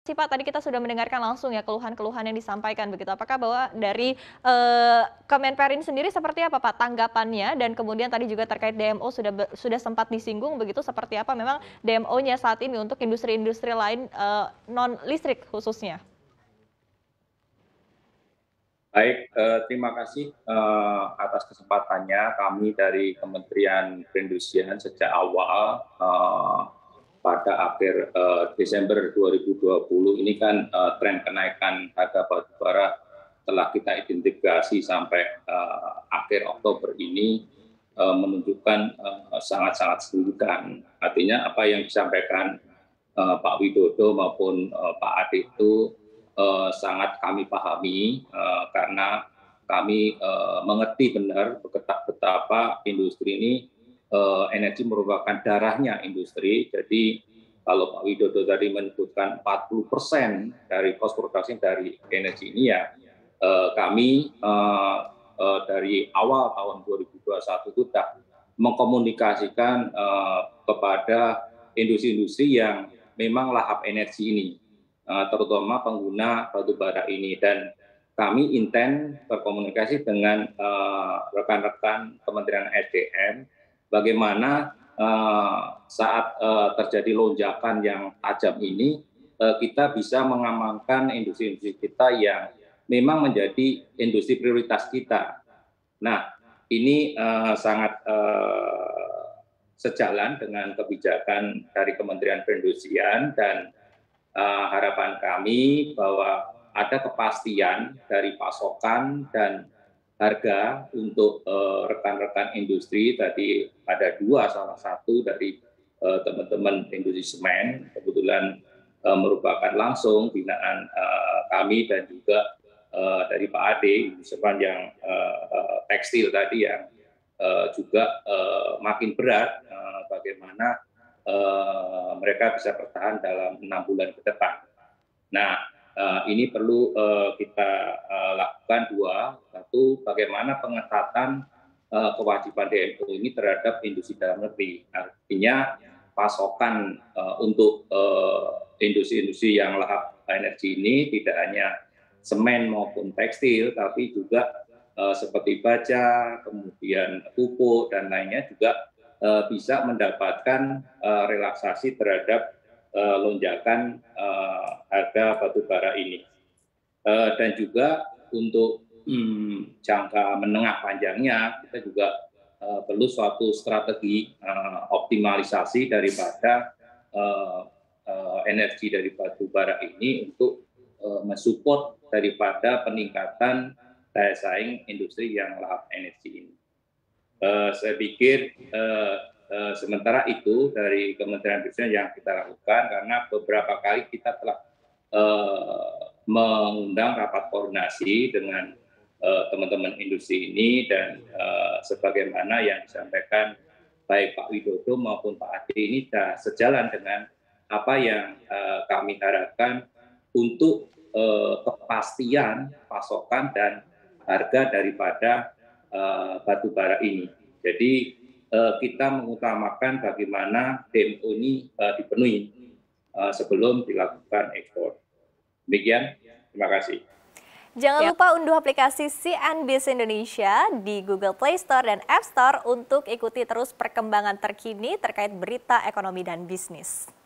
Sih Pak, tadi kita sudah mendengarkan langsung ya keluhan-keluhan yang disampaikan begitu. Apakah bahwa dari Kemenperin sendiri seperti apa Pak tanggapannya, dan kemudian tadi juga terkait DMO sudah sempat disinggung begitu, seperti apa memang DMO-nya saat ini untuk industri-industri lain non listrik khususnya? Baik, terima kasih atas kesempatannya. Kami dari Kementerian Perindustrian sejak awal pada akhir Desember 2020 ini kan tren kenaikan harga batubara telah kita identifikasi sampai akhir Oktober ini menunjukkan sangat-sangat signifikan. Artinya apa yang disampaikan Pak Widodo maupun Pak Ade itu sangat kami pahami karena kami mengerti benar betapa industri ini energi merupakan darahnya industri. Jadi kalau Pak Widodo tadi menyebutkan 40% dari cost production dari energi ini, ya kami dari awal tahun 2021 itu sudah mengkomunikasikan kepada industri-industri yang memang lahap energi ini, terutama pengguna batu bara ini, dan kami intent berkomunikasi dengan rekan-rekan Kementerian SDM bagaimana saat terjadi lonjakan yang tajam ini kita bisa mengamankan industri-industri kita yang memang menjadi industri prioritas kita. Nah, ini sangat sejalan dengan kebijakan dari Kementerian Perindustrian, dan harapan kami bahwa ada kepastian dari pasokan dan harga untuk rekan-rekan industri. Tadi ada dua, salah satu dari teman-teman industri semen, kebetulan merupakan langsung binaan kami, dan juga dari Pak Ade sepanjang tekstil tadi yang juga makin berat bagaimana mereka bisa bertahan dalam 6 bulan ke depan. Nah, ini perlu kita lakukan dua. Satu, bagaimana pengetatan kewajiban DMO ini terhadap industri dalam negeri. Artinya pasokan untuk industri-industri yang lahap energi ini tidak hanya semen maupun tekstil, tapi juga seperti baja, kemudian pupuk, dan lainnya juga bisa mendapatkan relaksasi terhadap lonjakan harga batubara ini. Dan juga untuk jangka menengah panjangnya kita juga perlu suatu strategi optimalisasi daripada energi dari batubara ini untuk mensupport daripada peningkatan daya saing industri yang lahap energi ini. Saya pikir sementara itu dari Kementerian Perindustrian yang kita lakukan, karena beberapa kali kita telah mengundang rapat koordinasi dengan teman-teman industri ini, dan sebagaimana yang disampaikan baik Pak Widodo maupun Pak Ade ini sudah sejalan dengan apa yang kami harapkan untuk kepastian pasokan dan harga daripada batubara ini. Jadi kita mengutamakan bagaimana DMO ini dipenuhi sebelum dilakukan ekspor. Demikian, terima kasih. Jangan lupa unduh aplikasi CNBC Indonesia di Google Play Store dan App Store untuk ikuti terus perkembangan terkini terkait berita ekonomi dan bisnis.